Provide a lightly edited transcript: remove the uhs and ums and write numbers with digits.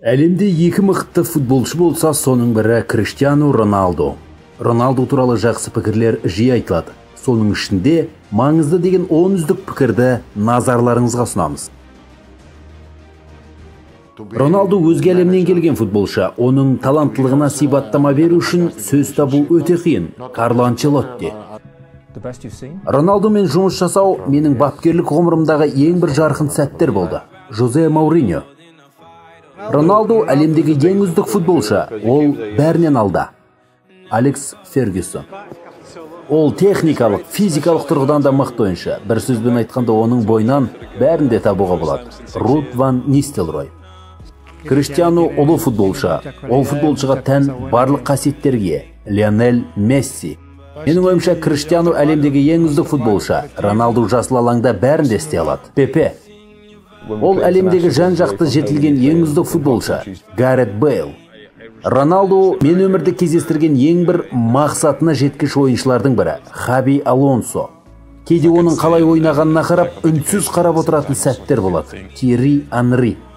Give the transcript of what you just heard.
Әлемде екі мықты футболшы болса, соның бірі Криштиану Роналду. Роналду туралы жақсы пікірлер жиі айтылады. Соның ішінде маңызды деген 10 үздік пікірді назарларыңызға ұсынамыз. Роналду өзге әлемнен келген футболшы. Оның таланттылығына сипаттама беру үшін сөз табу өте қиын. Карло Анчелотти. Роналдумен жұмыс жасау менің бапкерлік ғұмырымдағы ең бір жарқын сәттер болды. Жозе Мауриньо. Роналду әлемдегі ең үздік футболшы. Ол бәрінен алда. Алекс Фергюсон. Ол техникалық, физикалық тұрғыдан да мықты ойыншы. Бір сөзбен айтқанда оның бойынан бәрін де табуға болады. Рут ван Нистелрой. Криштиану ұлы футболшы. Ол футболшыға тән барлық қасиеттерге. Лионель Месси. Менің ойымша, Криштиану әлемдегі ең үздік футболшы. Роналду жасыл алаңда бәрін де істей алады. Пепе. Ол әлемдегі жан-жақты жетілген ең үздік футболшы. Гарет Бейл. Роналду мен өмірді кездестірген ең бір мақсатына жеткіш ойыншылардың бірі. Хаби Алонсо. Кейде оның қалай ойнағанына қарап, үнсіз қарап отыратын сәттер болады. Тьерри Анри.